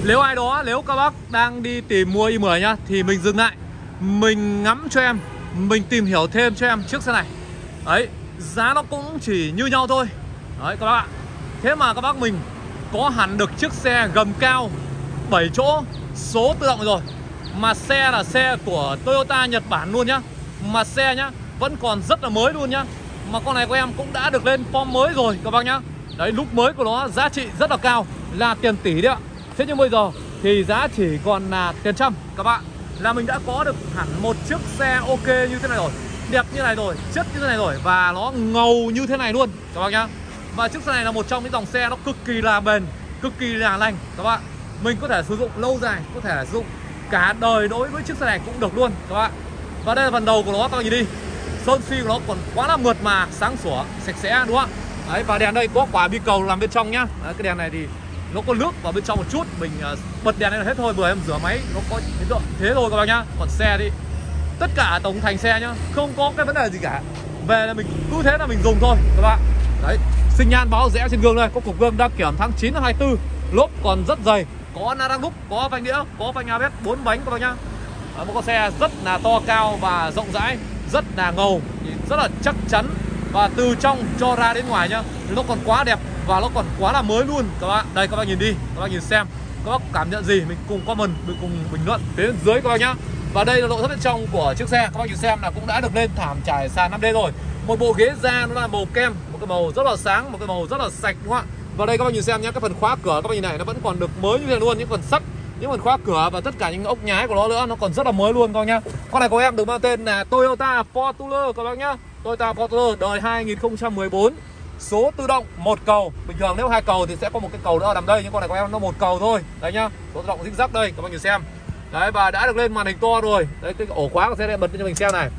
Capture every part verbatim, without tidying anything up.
Nếu ai đó, nếu các bác đang đi tìm mua i mười nhá, thì mình dừng lại, mình ngắm cho em, mình tìm hiểu thêm cho em chiếc xe này. Đấy, giá nó cũng chỉ như nhau thôi. Đấy các bác ạ. Thế mà các bác mình có hẳn được chiếc xe gầm cao bảy chỗ số tự động rồi. Mà xe là xe của Toyota Nhật Bản luôn nhá. Mà xe nhá, vẫn còn rất là mới luôn nhá. Mà con này của em cũng đã được lên form mới rồi các bác nhá. Đấy, lúc mới của nó giá trị rất là cao, là tiền tỷ đấy ạ. Thế nhưng bây giờ thì giá chỉ còn là tiền trăm các bạn. Là mình đã có được hẳn một chiếc xe ok như thế này rồi, đẹp như này rồi, chất như thế này rồi, và nó ngầu như thế này luôn các bác nhá. Và chiếc xe này là một trong những dòng xe nó cực kỳ là bền, cực kỳ là lành các bạn. Mình có thể sử dụng lâu dài, có thể sử dụng cả đời đối với chiếc xe này cũng được luôn các bạn. Và đây là phần đầu của nó, các bạn nhìn đi, sơn xi của nó còn quá là mượt mà, sáng sủa, sạch sẽ đúng không ạ? Đấy, và đèn đây có quả bi cầu làm bên trong nhá. Đấy, cái đèn này thì nó có nước vào bên trong một chút, mình uh, bật đèn này là hết thôi, vừa em rửa máy nó có hiện tượng thế thôi các bạn nhá. Còn xe thì tất cả tổng thành xe nhá, không có cái vấn đề gì cả. Về là mình cứ thế là mình dùng thôi các bạn. Đấy, sinh nhan báo rẽ trên gương đây, có cục gương đăng kiểm tháng chín năm hai tư, lốp còn rất dày, có na đăng đúc, có phanh đĩa, có phanh a bê ét bốn bánh các bạn nhá. Đấy, một con xe rất là to cao và rộng rãi, rất là ngầu, rất là chắc chắn. Và từ trong cho ra đến ngoài nhá, nó còn quá đẹp và nó còn quá là mới luôn các bạn. Đây các bạn nhìn đi, các bạn nhìn xem, các bác cảm nhận gì mình cùng comment, mình cùng bình luận phía bên dưới các bác nhá. Và đây là nội thất bên trong của chiếc xe, các bác nhìn xem là cũng đã được lên thảm trải sàn năm D rồi. Một bộ ghế da nó là màu kem, một cái màu rất là sáng, một cái màu rất là sạch đúng không ạ? Và đây các bác nhìn xem nhá, cái phần khóa cửa các bác nhìn này nó vẫn còn được mới như thế luôn, những phần sắt, những phần khóa cửa và tất cả những ốc nhái của nó nữa, nó còn rất là mới luôn các bác nhá. Con này của em được mang tên là Toyota Fortuner các bác nhá. Toyota Fortuner đời hai nghìn không trăm mười bốn, số tự động một cầu. Bình thường nếu hai cầu thì sẽ có một cái cầu nữa nằm đây, nhưng con này của em nó một cầu thôi. Đấy nhá, số tự động zig zag đây các bác nhìn xem. Đấy, và đã được lên màn hình to rồi. Đấy, cái ổ khóa của xe này bật cho mình xem này.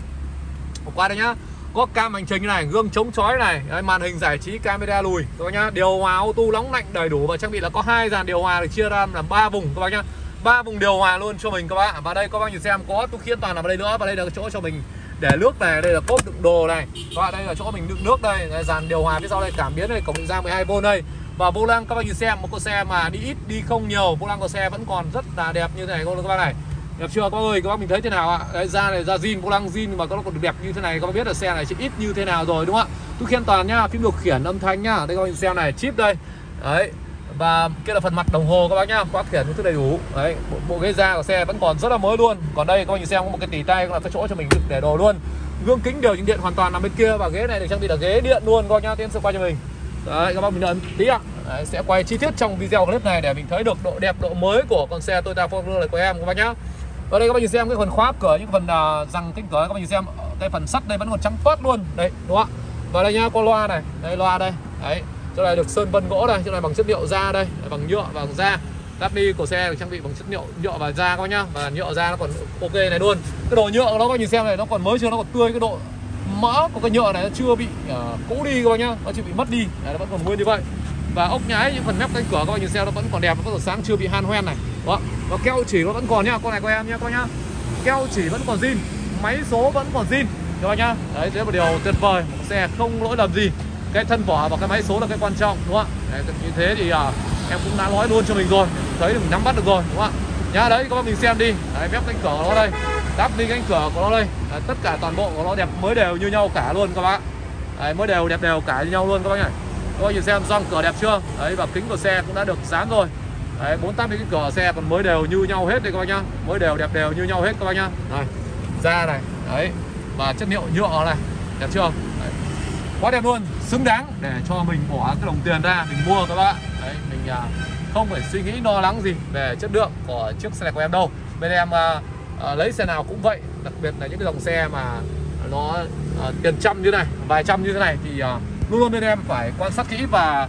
Ổ khóa đây nhá. Có cam hành trình như này, gương chống chói này. Đấy, màn hình giải trí camera lùi các bác nhá. Điều hòa auto nóng lạnh đầy đủ và trang bị là có hai dàn điều hòa được chia ra làm ba vùng các bác nhá. Ba vùng điều hòa luôn cho mình các bạn. Và đây các bác nhìn xem có túi khí an toàn ở đây nữa, và đây là cái chỗ cho mình để nước này, đây là cốp đựng đồ này. Các bạn, đây là chỗ mình đựng nước đây, đây dàn điều hòa phía sau đây, cảm biến này, cổng định dạng mười hai vôn đây. Và vô lăng các bác nhìn xem, một con xe mà đi ít đi không nhiều, vô lăng của xe vẫn còn rất là đẹp như thế này luôn các bác này. Đẹp chưa các bác ơi, các bác mình thấy thế nào ạ? Đấy, da này da zin, vô lăng zin mà nó còn được đẹp như thế này, các bác biết là xe này chỉ ít như thế nào rồi đúng không ạ? Túi khí an toàn nhá, phím điều khiển âm thanh nhá, đây các bác nhìn xem này, chip đây. Đấy. Và kia là phần mặt đồng hồ các bác nhá, khóa khiển những thứ đầy đủ. Đấy, bộ, bộ ghế da của xe vẫn còn rất là mới luôn. Còn đây các bác nhìn xem có một cái tỉ tay, là cái chỗ cho mình để đồ luôn. Gương kính điều chỉnh điện hoàn toàn nằm bên kia, và ghế này được trang bị là ghế điện luôn các bác nhá. Tiến sẽ quay cho mình. Đấy, các bác mình đợi tí ạ. Đấy, sẽ quay chi tiết trong video clip này để mình thấy được độ đẹp, độ mới của con xe Toyota Fortuner này của em các bác nhá. Ở đây các bác nhìn xem cái phần khóa cửa, những phần uh, rằng cánh cửa các bác nhìn xem, cái phần sắt đây vẫn còn trắng toát luôn. Đấy, đúng không ạ? Và đây nhá, có loa này, đây loa đây. Đấy, chỗ này được sơn vân gỗ đây, chỗ này bằng chất liệu da đây, bằng nhựa và bằng da. Đắp đi của xe được trang bị bằng chất liệu nhựa và da các bác nhá, và nhựa da nó còn ok này luôn. Cái độ nhựa của nó các bác nhìn xem này, nó còn mới chưa, nó còn tươi, cái độ mỡ của cái nhựa này nó chưa bị uh, cũ đi các bác nhá, nó chưa bị mất đi, đấy, nó vẫn còn nguyên như vậy. Và ốc nhái những phần mép cánh cửa các bác nhìn xem nó vẫn còn đẹp, nó vẫn còn sáng, chưa bị han hoen này. Đó. Và keo chỉ nó vẫn còn nhá, con này của em nhá các bác nhá. Keo chỉ vẫn còn zin, máy số vẫn còn zin các bác nhá. Đấy, thế là một điều tuyệt vời, một xe không lỗi lầm gì. Cái thân vỏ và cái máy số là cái quan trọng đúng không ạ? Đấy, như thế thì uh, em cũng đã nói luôn cho mình rồi, thấy được mình nắm bắt được rồi đúng không ạ? Nhá, đấy các bác mình xem đi. Đấy, mép cánh cửa của nó đây, đắp đi cánh cửa của nó đây. Đấy, tất cả toàn bộ của nó đẹp mới đều như nhau cả luôn các bác. Đấy, mới đều đẹp đều cả như nhau luôn các bác nhỉ. Các bác nhìn xem gioăng cửa đẹp chưa? Đấy, và kính của xe cũng đã được dán rồi. Đấy, bốn tám cái cửa xe còn mới đều như nhau hết đây các bác nhá. Mới đều đẹp đều như nhau hết các bác nhá. Đây, da này, đấy, và chất liệu nhựa này, đẹp chưa? Đấy, quá đẹp luôn, xứng đáng để cho mình bỏ cái đồng tiền ra mình mua các bạn. Đấy, mình à, không phải suy nghĩ lo lắng gì về chất lượng của chiếc xe này của em đâu. Bên em à, à, lấy xe nào cũng vậy, đặc biệt là những cái dòng xe mà nó à, tiền trăm như này, vài trăm như thế này thì à, luôn luôn bên em phải quan sát kỹ và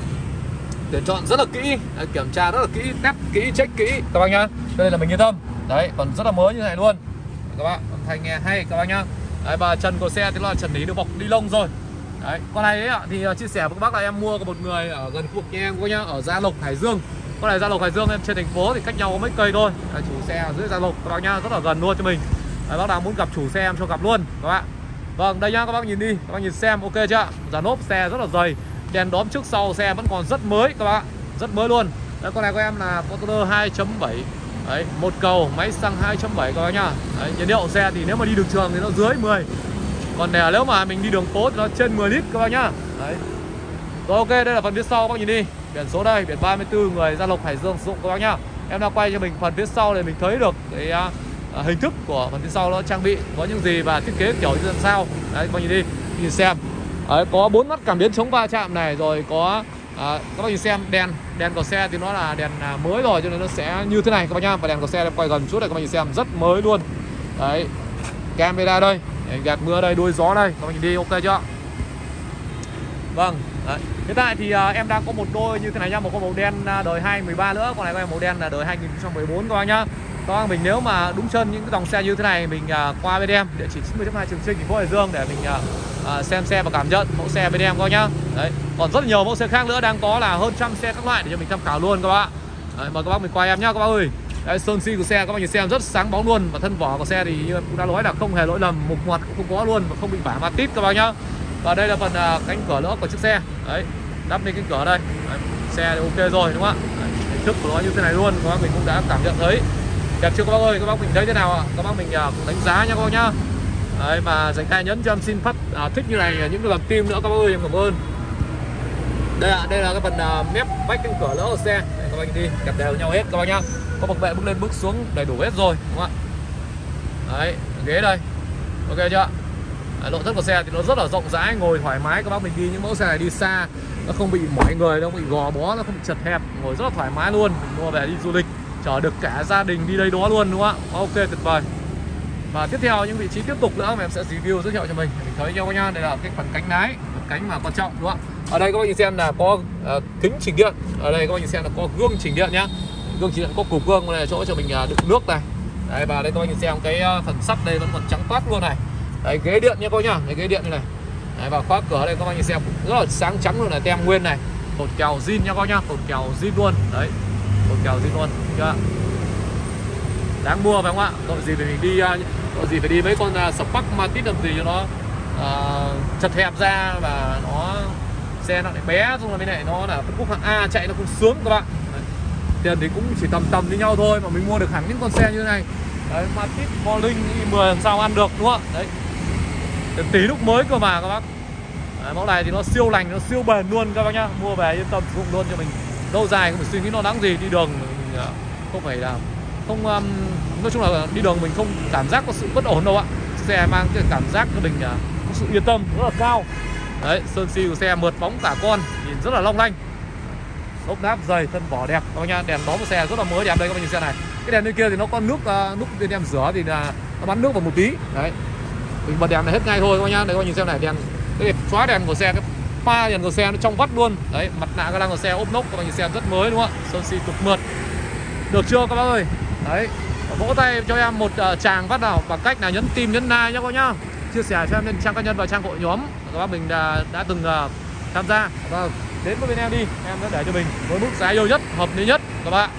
tuyển chọn rất là kỹ, đấy, kiểm tra rất là kỹ, test kỹ, check kỹ các bác nhá. Cho nên là mình yên tâm. Đấy, còn rất là mới như thế này luôn các bạn, âm thanh nghe hay các bác nhá. Đấy, và trần của xe thì là trần lý được bọc ni lông rồi. Đấy, con này ấy, thì uh, chia sẻ với các bác là em mua của một người ở gần khu vực nhà em các nhá, ở Gia Lộc, Hải Dương. Con này Gia Lộc, Hải Dương em trên thành phố thì cách nhau có mấy cây thôi. Đấy, chủ xe ở dưới Gia Lộc các bác nhá, rất là gần luôn cho mình. Đấy, bác nào muốn gặp chủ xe em cho gặp luôn các bạn. Vâng, đây nhá, các bác nhìn đi, các bác nhìn xem ok chưa? Dàn lốp xe rất là dày, đèn đóm trước sau xe vẫn còn rất mới các bác, rất mới luôn. Đấy, con này của em là Fortuner hai chấm bảy. Đấy, một cầu máy xăng hai chấm bảy các bác nhá. Đấy, nhiệt độ xe thì nếu mà đi đường trường thì nó dưới mười. Còn này, nếu mà mình đi đường phố thì nó trên mười lít các bác nhá. Đấy. Rồi ok, đây là phần phía sau các bác nhìn đi. Biển số đây, biển ba mươi tư, người Gia Lộc, Hải Dương sử dụng các bác nhá. Em đang quay cho mình phần phía sau để mình thấy được cái uh, hình thức của phần phía sau nó trang bị có những gì và thiết kế kiểu như thế sao. Đấy các bác nhìn đi, nhìn xem. Đấy, có bốn mắt cảm biến chống va chạm này, rồi có À, các bác nhìn xem đèn đèn của xe thì nó là đèn à, mới rồi cho nên nó sẽ như thế này các bác nhá. Và đèn của xe em quay gần chút này các bác nhìn xem, rất mới luôn. Đấy, camera đây, gạt mưa đây, đuôi gió đây, các bác nhìn đi, ok chưa? Vâng. Đấy. Hiện tại thì à, em đang có một đôi như thế này nhá, một con màu đen à, đời hai mười ba nữa, còn này có em màu đen là đời hai nghìn không trăm mười bốn các bác nhá. Các bác mình nếu mà đúng chân những cái dòng xe như thế này mình à, qua bên em địa chỉ chín mươi hai Trường Chinh, thành phố Hải Dương để mình à, à, xem xe và cảm nhận mẫu xe bên em các bác nhá. Đấy, còn rất nhiều mẫu xe khác nữa đang có là hơn trăm xe các loại để cho mình tham khảo luôn các bác. Đấy, mời các bác mình quay em nhá các bác ơi. Đấy, sơn xi của xe các bác nhìn xem rất sáng bóng luôn, và thân vỏ của xe thì như em cũng đã nói là không hề lỗi lầm, mục ngoặt cũng không có luôn và không bị vả ma tít các bác nhá. Và đây là phần à, cánh cửa lỗ của chiếc xe. Đấy, đắp lên cánh cửa đây. Đấy, xe thì ok rồi đúng không ạ? Hình thức của nó như thế này luôn, các bác mình cũng đã cảm nhận thấy. Đẹp chưa các bác ơi, các bác mình thấy thế nào ạ? Các bác mình à, cũng đánh giá nha các bác nhá. Đấy, mà dành tay nhấn cho em xin phát à, thích như này những cái làm tim nữa các bác ơi, em cảm ơn. Đây ạ, đây là cái phần à, mép vách cánh cửa lỗ của xe. Đấy, các bác nhìn đi, kẹp đều nhau hết các bác nhá. Có bậc bệ bước lên bước xuống đầy đủ hết rồi đúng không ạ? Đấy, ghế đây. Ok chưa? Đấy, nội thất của xe thì nó rất là rộng rãi, ngồi thoải mái các bác mình đi những mẫu xe này đi xa nó không bị mỏi người, nó không bị gò bó, nó không bị chật hẹp, ngồi rất là thoải mái luôn. Mình mua về đi du lịch chở được cả gia đình đi đây đó luôn đúng không ạ? Ok, tuyệt vời. Và tiếp theo những vị trí tiếp tục nữa mà em sẽ review giới thiệu cho mình mình thấy nhau nha. Đây là cái phần cánh lái, phần cánh mà quan trọng đúng không ạ? Ở đây các bác nhìn xem là có uh, kính chỉnh điện. Ở đây các bác nhìn xem là có gương chỉnh điện nhá. Gương chỉnh điện có cục gương này, chỗ cho mình uh, đựng nước này. Đấy, và đây các bác nhìn xem cái uh, phần sắt đây vẫn còn trắng toát luôn này. Đấy, ghế điện nhá các bác nhá, cái ghế điện như này. Đấy, và khóa cửa đây các bác nhìn xem rất là sáng trắng luôn này, tem nguyên này. Cột kèo zin nha các bác nhá, cột kèo zin luôn. Đấy, cột kèo zin luôn chưa? Đáng mua phải không ạ? Tội gì phải mình đi tội gì phải đi mấy con uh, Spark Matiz làm gì cho nó uh, chật hẹp ra, và nó xe nó lại bé, xong rồi bên này nó là phân khúc hạng A chạy nó cũng sướng các bạn. Đấy. Tiền thì cũng chỉ tầm tầm như nhau thôi mà mình mua được hẳn những con xe như thế này. Đấy, Matiz Morning i mười làm sao ăn được đúng không ạ? Đấy, tiền tỷ lúc mới cơ mà các bác. Đấy, mẫu này thì nó siêu lành, nó siêu bền luôn các bác nhá. Mua về yên tâm sử dụng luôn cho mình lâu dài, không phải suy nghĩ lo lắng gì. Đi đường mình uh, không phải là không um, nói chung là đi đường mình không cảm giác có sự bất ổn đâu ạ. Xe mang cái cảm giác cho mình uh, có sự yên tâm rất là cao. Đấy, sơn xi của xe mượt bóng cả con, nhìn rất là long lanh. Lốp náp dày, thân vỏ đẹp các bác nhá. Đèn đóm của xe rất là mới đẹp đây các bác nhìn xe này. Cái đèn bên kia thì nó có nước uh, nước bên em rửa thì là nó bắn nước vào một tí. Đấy, mình bật đèn này hết ngay thôi các bác nhá. Đây các bác nhìn xem này, đèn cái xóa đèn của xe, cái pha đèn của xe nó trong vắt luôn. Đấy, mặt nạ ga lăng của xe ốp nóc các bác nhìn xem rất mới đúng không ạ? Sơn xi cực mượt. Được chưa các bác ơi? Đấy, vỗ tay cho em một uh, tràng phát nào bằng cách là nhấn tim, nhấn like nhá các bác nhá. Chia sẻ cho em lên trang cá nhân và trang hội nhóm các bác mình đã, đã từng uh, tham gia. Và đến với bên em đi, em đã để cho mình với mức giá yêu nhất, hợp lý nhất các bạn.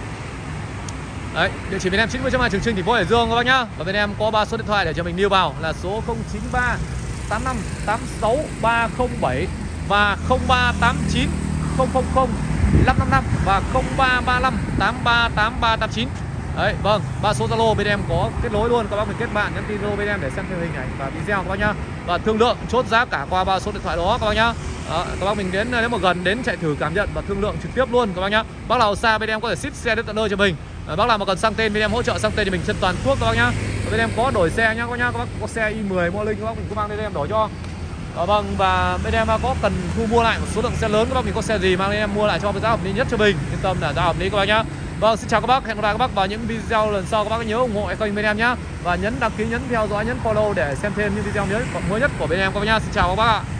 Đấy, địa chỉ bên em chín mươi hai Trường Chinh, thành phố Hải Dương các bác nhá. Và bên em có ba số điện thoại để cho mình lưu vào là số không chín ba tám năm tám sáu ba không bảy và không ba tám chín không không không năm năm năm và không ba ba năm tám ba tám ba tám chín. Đấy, vâng, ba số Zalo bên em có kết nối luôn, các bác mình kết bạn nhắn tin Zalo bên em để xem thêm hình ảnh và video các bác nhá. Và thương lượng chốt giá cả qua ba số điện thoại đó các bác nhá. Đó, các bác mình đến nếu mà gần đến chạy thử cảm nhận và thương lượng trực tiếp luôn các bác nhá. Bác nào xa bên em có thể ship xe đến tận nơi cho mình. À, bác nào mà cần sang tên bên em hỗ trợ sang tên cho mình trên toàn quốc các bác nhá. Và bên em có đổi xe nhá các bác nhá. Các bác có xe i mười Morning các bác mình cứ mang đến em đổi cho. À, vâng, và bên em có cần thu mua lại một số lượng xe lớn các bác mình có xe gì mang đến em mua lại cho với giá hợp lý nhất cho mình. Yên tâm là giá hợp lý các bác nhá. Vâng, xin chào các bác, hẹn gặp lại các bác vào những video lần sau. Các bác nhớ ủng hộ kênh bên em nhá. Và nhấn đăng ký, nhấn theo dõi, nhấn follow để xem thêm những video mới nhất của bên em các bác nhá. Xin chào các bác ạ.